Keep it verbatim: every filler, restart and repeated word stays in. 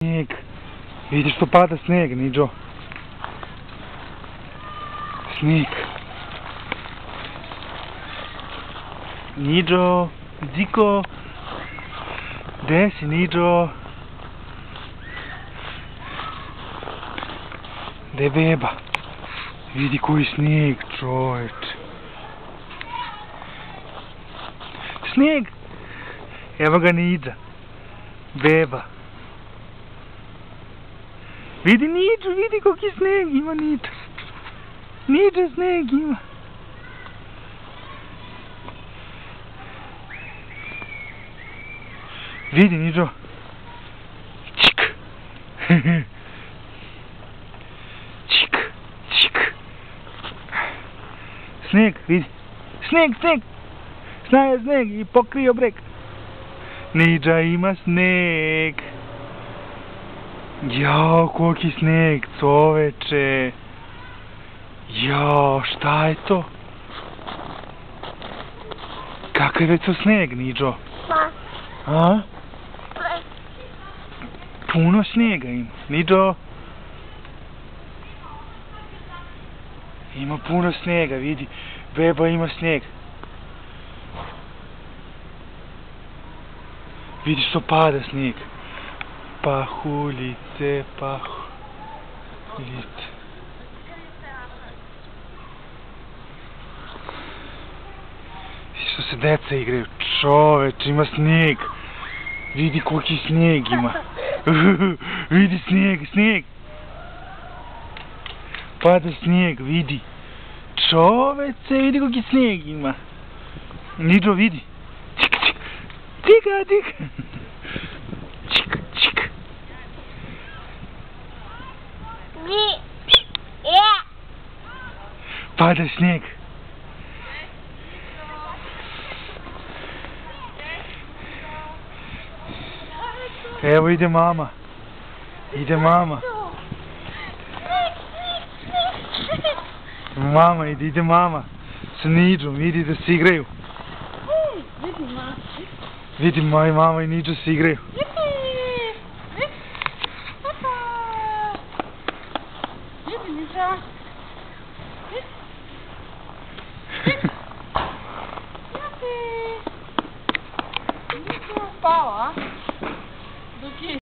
Snijeg. Vidi što pada snijeg, Niđo. Snijeg. Niđo, Ziko. Gde si, Niđo? Gde beba? Vidi koji snijeg, čoveč. Snijeg! Evo ga Niđa. Beba. Vidi Niđu, vidi koliki snijeg ima Niđa. Niđa snijeg ima. Vidi Niđo. Čik. Čik, čik. Snijeg, vidi. Snijeg, snijeg. Snaje snijeg i pokrio breg. Niđa ima snijeg. Jao, koliki snijeg, coveče. Jao, šta je to? Kakav je to snijeg, Niđo? A? Puno snijega ima. Niđo? Ima puno snijega, vidi. Beba ima snijeg. Vidi što pada snijeg. Pahuljice, pahuljice. Vidi što se deca igraju. Čoveč, ima snijeg. Vidi koliki snijeg ima. Vidi snijeg, snijeg. Pada snijeg, vidi. Čoveče, vidi koliki snijeg ima. Niđo, vidi. Čik, čik. Čika, čika. Čik, čik. Pada snijeg. Evo ide mama. Ide mama. Mama ide, ide mama. Sa Niđom, vidi da se igraju. Vidi moj mama i Niđo se igraju. Spava, a?